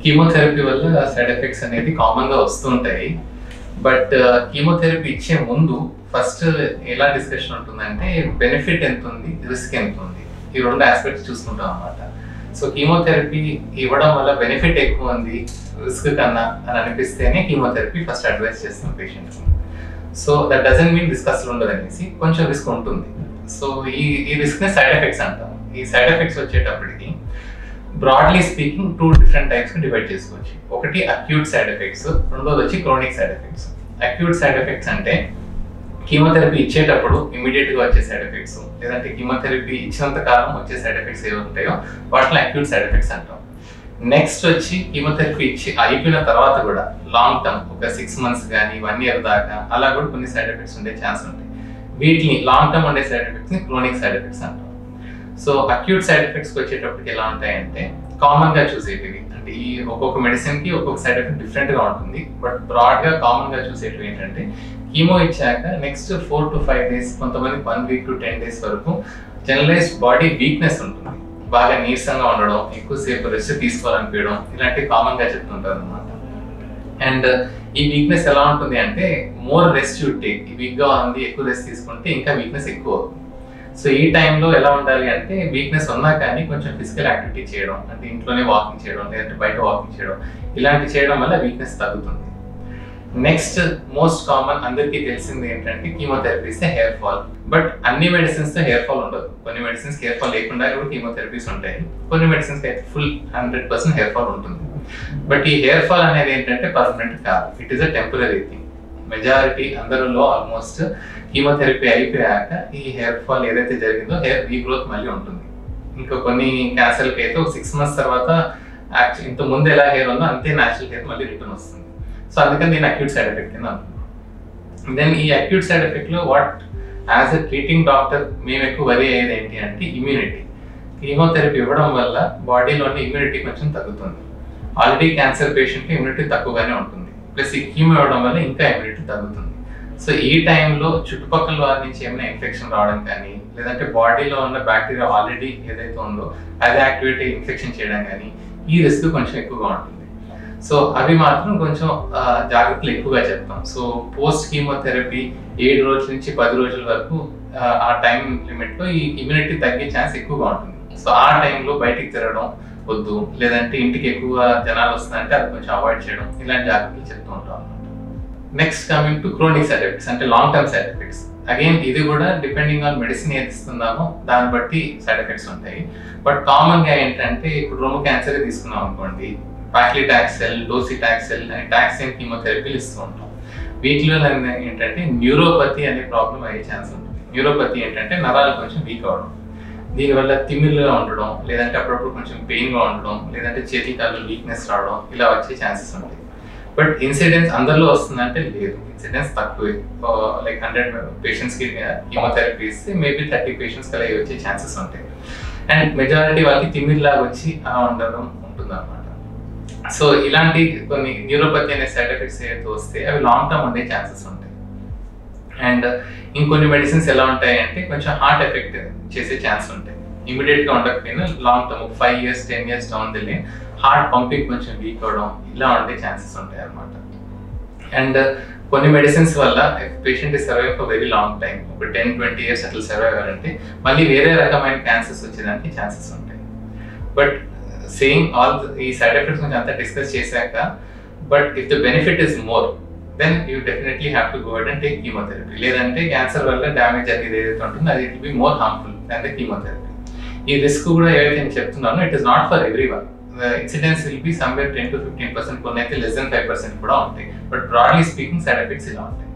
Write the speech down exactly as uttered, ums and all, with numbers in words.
Chemotherapy వల్ల side effects అనేది కామన్గా వస్తుంటాయి. బట్ కీమోథెరపీ ఇచ్చే ముందు ఫస్ట్ ఎలా డిస్కషన్ ఉంటుందంటే బెనిఫిట్ ఎంత ఉంది, రిస్క్ ఎంత ఉంది, ఈ రెండు ఆస్పెక్ట్స్ చూసుకుంటాం అన్నమాట. సో కీమోథెరపీ ఇవ్వడం వల్ల బెనిఫిట్ ఎక్కువ ఉంది రిస్క్ కన్నా అని అనిపిస్తేనే కీమోథెరపీ ఫస్ట్ అడ్వైస్ చేస్తాం పేషెంట్కి. So that doesn't mean risk అసలు ఉండదు అనేసి, కొంచెం రిస్క్ ఉంటుంది. సో ఈ ఈ రిస్క్ని సైడ్ ఎఫెక్ట్స్ అంటాం. ఈ సైడ్ ఎఫెక్ట్స్ వచ్చేటప్పటికి broadly speaking two different types divide చేసుకోవచ్చు. ఒకటి అక్యూట్ సైడ్ ఎఫెక్ట్స్, రెండోది వచ్చి chronic side effects. Acute side effects అంటే కీమోథెరపీ ఇచ్చేటప్పుడు ఇమీడియట్ గా వచ్చే సైడ్ ఎఫెక్ట్స్, లేదంటే కీమోథెరపీ ఇచ్చినంత కాలం వచ్చే సైడ్ ఎఫెక్ట్స్ ఏవి ఉంటాయో వాటిని అక్యూట్ సైడ్ ఎఫెక్ట్స్ అంటాం. నెక్స్ట్ వచ్చి కీమోథెరపీ ఇచ్చి అయిపోయిన తర్వాత కూడా లాంగ్ టర్మ్ ఒక సిక్స్ మంత్స్ కానీ వన్ ఇయర్ దాకా అలా కూడా కొన్ని సైడ్ ఎఫెక్ట్స్ ఉండే ఛాన్స్ ఉంటాయి. వీటిని లాంగ్ టర్మ్ ఉండే సైడ్ ఎఫెక్ట్స్ ని క్రోనిక్ సైడ్ ఎఫెక్ట్స్ అంటాం. సో అక్యూట్ సైడ్ ఎఫెక్ట్స్ వచ్చేటప్పటికి ఎలా ఉంటాయంటే కామన్ గా చూసేటివి, అంటే ఈ ఒక్కొక్క మెడిసిన్ కి ఒక్కొక్క సైడ్ ఎఫెక్ట్ డిఫరెంట్ గా ఉంటుంది. బట్ బ్రాడ్ గా కామన్ గా చూసేటివి ఏంటంటే కీమో ఇచ్చాక next four to five days, కొంతమంది one week to ten days వరకు జనరలైజ్డ్ బాడీ వీక్నెస్ ఉంటుంది. బాగా నీరసంగా ఉండడం, ఎక్కువసేపు రెస్ట్ తీసుకోవాలనిపించడం, ఇలాంటివి కామన్ గా చెప్తుంటారు అనమాట. అండ్ ఈ వీక్నెస్ ఎలా ఉంటుంది అంటే more rest you take, weak గా ఉంది ఎక్కువ రెస్ట్ తీసుకుంటే ఇంకా వీక్నెస్ ఎక్కువ అవుతుంది. సో ఈ టైంలో ఎలా ఉండాలి అంటే వీక్నెస్ ఉన్నా కానీ కొంచెం ఫిజికల్ యాక్టివిటీ చేయడం, అంటే ఇంట్లోనే వాకింగ్ చేయడం లేదంటే బయట వాకింగ్ చేయడం, ఇలాంటి చేయడం వల్ల వీక్నెస్ తగ్గుతుంది. నెక్స్ట్ మోస్ట్ కామన్ అందరికీ తెలిసింది ఏంటంటే కీమోథెరపీస్ హెయిర్ ఫాల్. బట్ అన్ని మెడిసిన్స్ తో హెయిర్ ఫాల్ ఉండదు. కొన్ని మెడిసిన్స్ హెయిర్ ఫాల్ లేకుండా కూడా కీమోథెరపీస్ ఉంటాయి, కొన్ని మెడిసిన్స్ అయితే full hundred percent hair fall ఉంటుంది. బట్ ఈ హెయిర్ ఫాల్ అనేది ఏంటంటే పర్మనెంట్ కాదు, it is a temporary thing. Majority అందరిలో ఆల్మోస్ట్ కీమోథెరపీ అయిపోయాక ఈ హెయిర్ ఫాల్ ఏదైతే జరిగిందో హెయిర్ రీగ్రోత్ మళ్ళీ ఉంటుంది. ఇంకా కొన్ని క్యాన్సర్కి అయితే ఒక సిక్స్ మంత్స్ తర్వాత యాక్చువల్ ఇంత ముందు ఎలా హెయిర్ ఉందో అంతే న్యాచురల్ హెయిర్ మళ్ళీ రిటర్న్ వస్తుంది. సో అందుకని నేను అక్యూట్ సైడ్ ఎఫెక్ట్ కింద అనుకుంటున్నాను. దెన్ ఈ అక్యూట్ సైడ్ ఎఫెక్ట్ లో what as a treating doctor మేము ఎక్కువ వరి అయ్యేది ఏంటి అంటే ఇమ్యూనిటీ. కీమోథెరపీ ఇవ్వడం వల్ల బాడీలోని ఇమ్యూనిటీ కొంచెం తగ్గుతుంది. ఆల్రెడీ క్యాన్సర్ పేషెంట్కి ఇమ్యూనిటీ తక్కువగానే ఉంటుంది, ప్లస్ ఈ కీమో ఇవ్వడం వల్ల ఇంకా ఇమ్యూనిటీ తగ్గుతుంది. సో ఈ టైంలో చుట్టుపక్కల వారి నుంచి ఏమైనా ఇన్ఫెక్షన్ రావడం కానీ, లేదంటే బాడీలో ఉన్న బ్యాక్టీరియా ఆల్రెడీ ఏదైతే ఉందో అది యాక్టివేట్ ఇన్ఫెక్షన్ చేయడం కానీ, ఈ రిస్క్ కొంచెం ఎక్కువగా ఉంటుంది. సో అవి మాత్రం కొంచెం జాగ్రత్తలు ఎక్కువగా చెప్తాం. సో పోస్ట్ కీమోథెరపీ ఏడు రోజుల నుంచి పది రోజుల వరకు ఆ టైం లిమిట్లో ఈ ఇమ్యూనిటీ తగ్గే ఛాన్స్ ఎక్కువగా ఉంటుంది. సో ఆ టైంలో బయటికి తిరగడం వద్దు, లేదంటే ఇంటికి ఎక్కువ జనాలు వస్తుందంటే అది కొంచెం అవాయిడ్ చేయడం, ఇలాంటి జాగ్రత్తలు చెప్తూ ఉంటాం అన్నమాట. Next coming to chronic side effects అంటే long term side effects. Again ఇది కూడా డిపెండింగ్ ఆన్ మెడిసిన్ ఏది ఇస్తున్నామో దాన్ని బట్టి సైడ్ ఎఫెక్ట్స్ ఉంటాయి. బట్ కామన్ గా ఏంటంటే ఇప్పుడు రొమ్ము క్యాన్సర్ తీసుకున్నాం అనుకోండి, పాక్లిటాక్సెల్, డోసిటాక్సెల్ అని టాక్సిన్ కీమోథెరపీలు ఇస్తూ ఉంటాం. వీటిలో ఏంటంటే న్యూరోపతి అనే ప్రాబ్లం అయ్యే ఛాన్స్ ఉంటుంది. న్యూరోపతి ఏంటంటే నరాలు కొంచెం వీక్ అవడం, దీనివల్ల తిమ్మిర్లుగా ఉండడం, లేదంటే అప్పుడప్పుడు కొంచెం పెయిన్గా ఉండడం, లేదంటే చేతి కాళ్ళు వీక్నెస్ రావడం, ఇలా వచ్చే ఛాన్సెస్ ఉంటాయి. బట్ ఇన్సిడెన్స్ అందరిలో వస్తుందంటే లేదు, ఇన్సిడెన్స్ తక్కువే. లైక్ హండ్రెడ్ పేషెంట్స్కి కీమోథెరపీ ఇస్తే మేబీ థర్టీ పేషెంట్స్ అలా వచ్చే ఛాన్సెస్ ఉంటాయి. అండ్ మెజారిటీ వాళ్ళకి తిమ్మిర్లాగా వచ్చి అలా ఉండడం ఉంటుంది అన్నమాట. సో ఇలాంటి కొన్ని న్యూరోపతి అనే సైడ్ ఎఫెక్ట్స్ ఏదైతే వస్తే అవి లాంగ్ టర్మ్ ఉండే ఛాన్సెస్ ఉంటాయి. అండ్ ఇంకొన్ని మెడిసిన్స్ ఎలా ఉంటాయి అంటే కొంచెం హార్ట్ ఎఫెక్ట్ చేసే ఛాన్స్ ఉంటాయి. ఇమీడియట్ గా ఉండకపోయినా long term five years ten years down the line heart pumping కొంచెం వీక్ అవడం, ఇలా ఉండే ఛాన్సెస్ ఉంటాయి అన్నమాట. అండ్ కొన్ని మెడిసిన్స్ వల్ల patient survive for very long time, ఒక టెన్ ట్వంటీ ఇయర్స్ అట్లా సర్వైవ్ అవ్వాలంటే మళ్ళీ వేరే రకమైన క్యాన్సర్స్ వచ్చేదానికి ఛాన్సెస్ ఉంటాయి. బట్ సేయింగ్ ఆల్ ఈ సైడ్ ఎఫెక్ట్స్ గురించి అంతా డిస్కస్ చేశాక, but if the benefit is more than you definitely have to go ahead and take chemotherapy. లేదంటే క్యాన్సర్ వల్ల డ్యామేజ్ అనేది ఏదైతే ఉంటుందో అది it will be more harmful than the chemotherapy. ఈ రిస్క్ కూడా ఏదైతే నేను చెప్తున్నానో it is not for everyone. Incidence will be somewhere ten to fifteen percent, కొన్ని అయితే లెస్ దెన్ ఫైవ్ పర్సెంట్ కూడా ఉంటాయి. But broadly speaking side effects ఇలా ఉంటాయి.